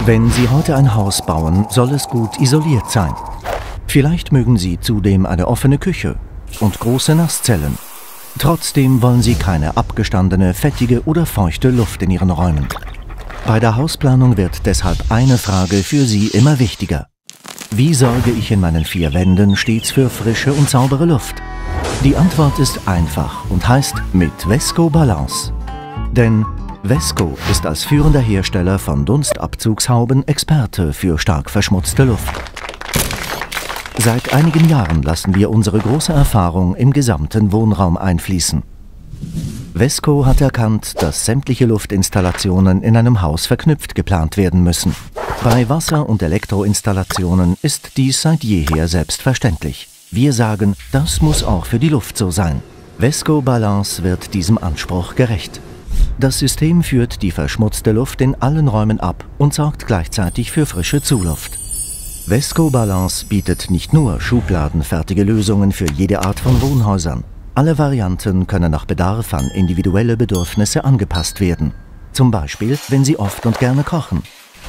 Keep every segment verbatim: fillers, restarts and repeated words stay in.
Wenn Sie heute ein Haus bauen, soll es gut isoliert sein. Vielleicht mögen Sie zudem eine offene Küche und große Nasszellen. Trotzdem wollen Sie keine abgestandene, fettige oder feuchte Luft in Ihren Räumen. Bei der Hausplanung wird deshalb eine Frage für Sie immer wichtiger. Wie sorge ich in meinen vier Wänden stets für frische und saubere Luft? Die Antwort ist einfach und heißt mit Vesco Balance. Denn Vesco ist als führender Hersteller von Dunstabzugshauben Experte für stark verschmutzte Luft. Seit einigen Jahren lassen wir unsere große Erfahrung im gesamten Wohnraum einfließen. Vesco hat erkannt, dass sämtliche Luftinstallationen in einem Haus verknüpft geplant werden müssen. Bei Wasser- und Elektroinstallationen ist dies seit jeher selbstverständlich. Wir sagen, das muss auch für die Luft so sein. Vesco Balance wird diesem Anspruch gerecht. Das System führt die verschmutzte Luft in allen Räumen ab und sorgt gleichzeitig für frische Zuluft. Vesco Balance bietet nicht nur schubladenfertige Lösungen für jede Art von Wohnhäusern. Alle Varianten können nach Bedarf an individuelle Bedürfnisse angepasst werden. Zum Beispiel, wenn Sie oft und gerne kochen.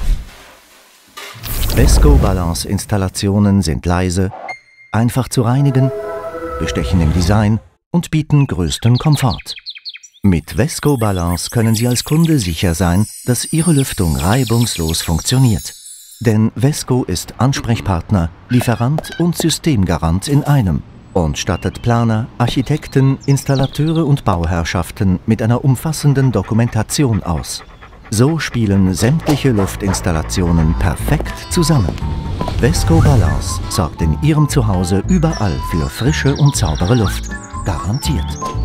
Vesco Balance Installationen sind leise, einfach zu reinigen, bestechen im Design und bieten größten Komfort. Mit Vesco Balance können Sie als Kunde sicher sein, dass Ihre Lüftung reibungslos funktioniert. Denn Vesco ist Ansprechpartner, Lieferant und Systemgarant in einem und stattet Planer, Architekten, Installateure und Bauherrschaften mit einer umfassenden Dokumentation aus. So spielen sämtliche Luftinstallationen perfekt zusammen. Vesco Balance sorgt in Ihrem Zuhause überall für frische und saubere Luft. Garantiert.